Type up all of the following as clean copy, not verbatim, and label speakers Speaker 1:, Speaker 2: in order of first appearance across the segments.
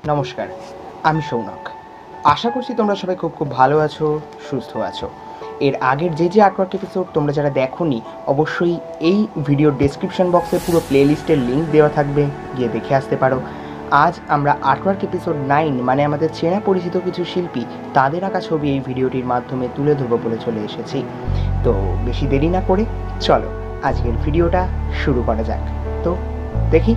Speaker 1: নমস্কার, আমি শৌনক। আশা করছি তোমরা সবাই খুব ভালো আছো, সুস্থ আছো। এর আগের যে আর্টওয়ার্ক এপিসোড তোমরা যারা দেখোনি, অবশ্যই এই ভিডিওর ডেসক্রিপশন বক্সে পুরো প্লেলিস্টের লিঙ্ক দেওয়া থাকবে, গিয়ে দেখে আসতে পারো। আজ আমরা আর্টওয়ার্ক এপিসোড 9 মানে আমাদের চেনা পরিচিত কিছু শিল্পী তাদের আঁকা ছবি এই ভিডিওটির মাধ্যমে তুলে ধরবো বলে চলে এসেছি। তো বেশি দেরি না করে চলো আজকের ভিডিওটা শুরু করা যাক। তো দেখি।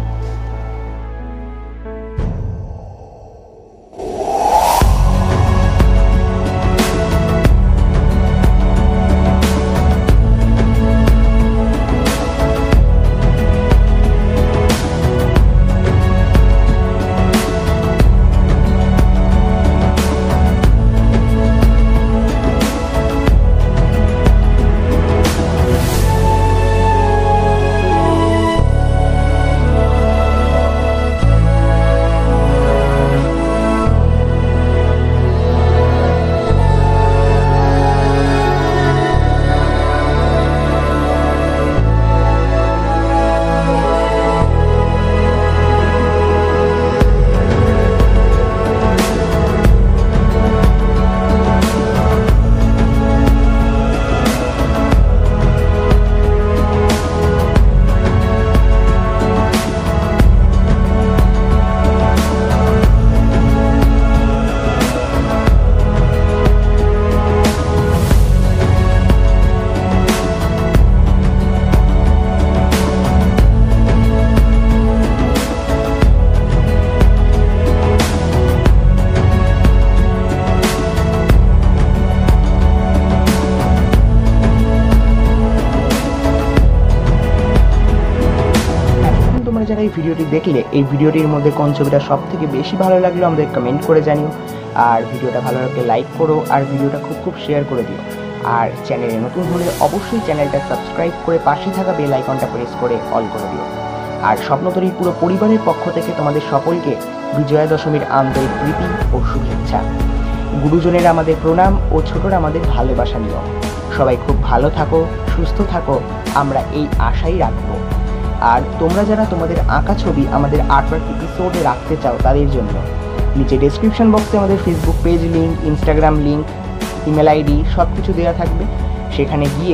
Speaker 1: যারা এই ভিডিওটি দেখলে এই ভিডিওটির মধ্যে কোন ছবিটা সব থেকে বেশি ভালো লাগলো আমাদের কমেন্ট করে জানিও। আর ভিডিওটা ভালো লাগলে লাইক করো, আর ভিডিওটা খুব শেয়ার করে দিও। আর চ্যানেলে নতুন হলে অবশ্যই চ্যানেলটা সাবস্ক্রাইব করে পাশে থাকা বেল আইকনটা প্রেস করে অল করে দিও। আর স্বপ্নতরীর পুরো পরিবারের পক্ষ থেকে তোমাদের সকলকে বিজয়া দশমীর আন্তরিক প্রীতি ও শুভেচ্ছা। গুরুজনেরা আমাদের প্রণাম ও ছোটরা আমাদের ভালোবাসা নিও। সবাই খুব ভালো থাকো, সুস্থ থাকো, আমরা এই আশাই রাখবো। আর তোমরা যারা তোমাদের আঁকা ছবি আমাদের আর্টওয়ার্ক এপিসোডে রাখতে চাও তাদের জন্য নিচে ডেসক্রিপশন বক্সে আমাদের Facebook page link, Instagram link, email ID সব কিছু দেওয়া থাকবে। সেখানে গিয়ে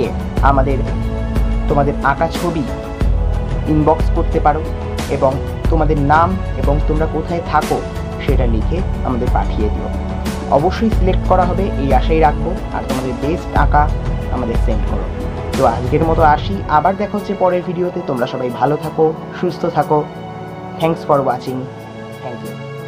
Speaker 1: তোমাদের আঁকা ছবি ইনবক্স করতে পারো এবং তোমাদের নাম এবং তোমরা কোথায় থাকো সেটা লিখে আমাদের পাঠিয়ে দিও। অবশ্যই সিলেক্ট করা হবে এই আশাই রাখবো। আর তোমাদের বেস্ট আঁকা আমাদের সেন্ড করো। তো আজকের মতো আসি, আবার দেখা হচ্ছে পরের ভিডিওতে। তোমরা সবাই ভালো থাকো, সুস্থ থাকো। Thanks for watching. Thank you.